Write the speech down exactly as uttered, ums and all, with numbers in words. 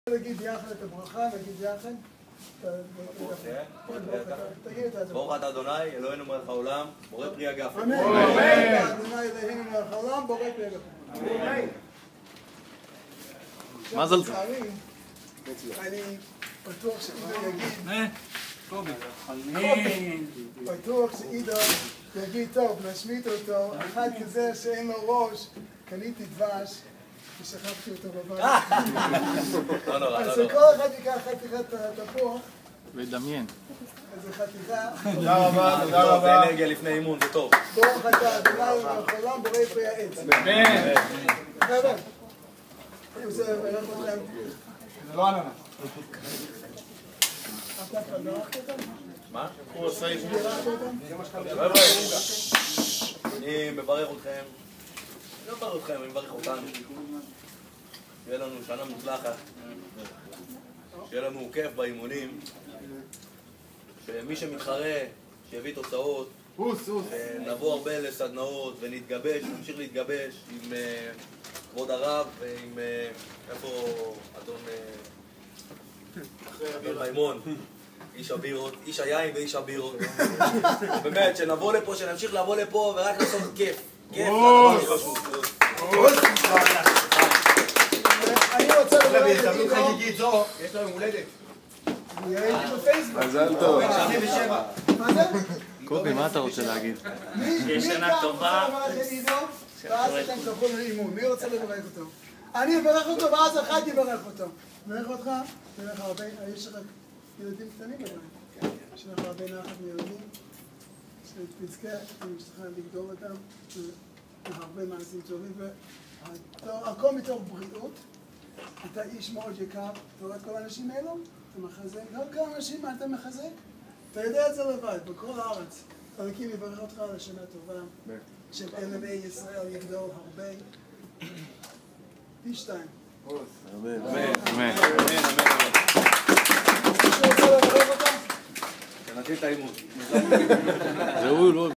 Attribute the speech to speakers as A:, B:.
A: נגיד יחד את הברכה, נגיד יחד.
B: ברוך אתה אדוני, אלוהינו מלך העולם, בורא פרי הגפן.
A: אמן. אדוני אלוהינו מלך העולם, בורא פרי הגפן.
C: מזל טוב.
A: אני בטוח שעידו יגיד,
C: אמן.
A: בטוח שעידו יגיד, טוב, נשמיט אותו, אחד כזה שאין לו ראש, קניתי דבש ושכבתי אותו בבית.
B: לא נורא,
A: אז
B: לא נורא.
A: כל אחד ייקח חתיכת תפוח,
C: ודמיין.
A: איזה חתיכה.
D: תודה רבה, תודה
B: טוב, זה
D: רבה.
B: אנרגיה לפני אימון, זה טוב.
A: ברוך אתה אדוני מלך העולם, בורא פרי העץ.
D: אמן.
A: בסדר? אני רוצה לברך אתכם.
D: זה לא עננה.
A: אתה כבר ברכת אותם?
B: מה?
D: הוא עושה איש.
A: בירכת אותם?
B: חבר'ה, אני מברך אתכם. לא מברך אתכם, אני מברך אותנו. שיהיה לנו שנה מוצלחת. שיהיה לנו כיף באימונים. שמי שמתחרה, שיביא תוצאות.
D: אוס, אוס.
B: נבוא הרבה לסדנאות ונתגבש, נמשיך להתגבש עם אה, כבוד הרב ועם אה, איפה אדון אה, אדון מימון, איש הבירות, איש היין ואיש הבירות. באמת, שנבוא לפה, שנמשיך לבוא לפה ורק לעשות כיף. כיף, זה חשוב.
A: אני רוצה לברך את
D: בהזדמנות
A: עידו.
D: חגיגית זו, יש לנו הולדת.
A: אני הייתי בפייסבוק.
C: מזל טוב.
D: שני ושבע.
A: מה זה?
C: קובי, מה אתה רוצה להגיד?
A: מי כאן רוצה לברך את עידו? ואז אתם תלכו לאימון. מי רוצה לברך אותו? אני אברך אותו ואז אחד יברך אותו. מברך אותך, תלך הרבה, יש לך ילדים קטנים בבית. יש לך הרבה נחת מילדים. שתזכה עם אשתך לגדול אותם. הרבה מעשים טובים. הכל מתוך בריאות. אתה איש מאוד יקר. אתה רואה את כל האנשים האלו? אתה מחזק. לא כל האנשים, מה אתה מחזק? אתה יודע את זה לבד, בכל הארץ. אלוקים יברך אותך על השנה טובה. של אל אם איי ישראל יגדול הרבה. פי שתיים.
C: אמן.
B: אמן, אמן.
A: מישהו רוצה לברך אותם?
B: נתחיל את האימון.
C: זהו, לא.